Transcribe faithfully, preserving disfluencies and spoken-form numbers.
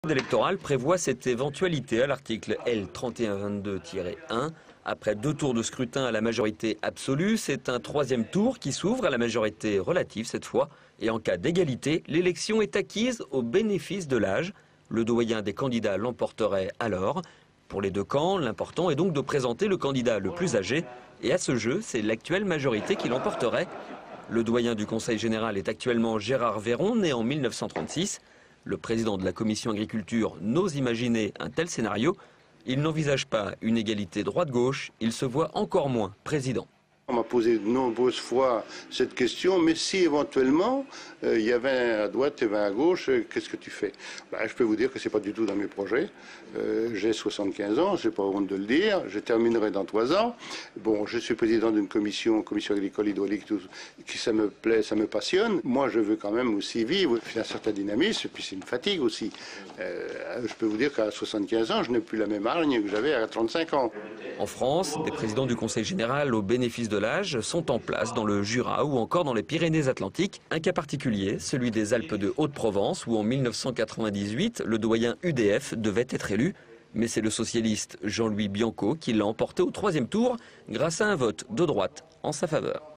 Le code électoral prévoit cette éventualité à l'article L trente et un vingt-deux tiret un. Après deux tours de scrutin à la majorité absolue, c'est un troisième tour qui s'ouvre à la majorité relative cette fois. Et en cas d'égalité, l'élection est acquise au bénéfice de l'âge. Le doyen des candidats l'emporterait alors. Pour les deux camps, l'important est donc de présenter le candidat le plus âgé. Et à ce jeu, c'est l'actuelle majorité qui l'emporterait. Le doyen du Conseil général est actuellement Gérard Véron, né en mille neuf cent trente-six. Le président de la commission agriculture n'ose imaginer un tel scénario. Il n'envisage pas une égalité droite-gauche, il se voit encore moins président. On m'a posé de nombreuses fois cette question, mais si éventuellement euh, il y avait un à droite et un à gauche, euh, qu'est-ce que tu fais? Ben, je peux vous dire que ce n'est pas du tout dans mes projets. Euh, j'ai soixante-quinze ans, je n'ai pas honte de le dire, je terminerai dans trois ans. Bon, je suis président d'une commission, commission agricole hydraulique, tout, qui ça me plaît, ça me passionne. Moi, je veux quand même aussi vivre, un certain dynamisme, et puis c'est une fatigue aussi. Euh, je peux vous dire qu'à soixante-quinze ans, je n'ai plus la même hargne que j'avais à trente-cinq ans. En France, des présidents du Conseil général au bénéfice de l'âge sont en place dans le Jura ou encore dans les Pyrénées-Atlantiques. Un cas particulier, celui des Alpes de Haute-Provence où en mille neuf cent quatre-vingt-dix-huit, le doyen U D F devait être élu. Mais c'est le socialiste Jean-Louis Bianco qui l'a emporté au troisième tour grâce à un vote de droite en sa faveur.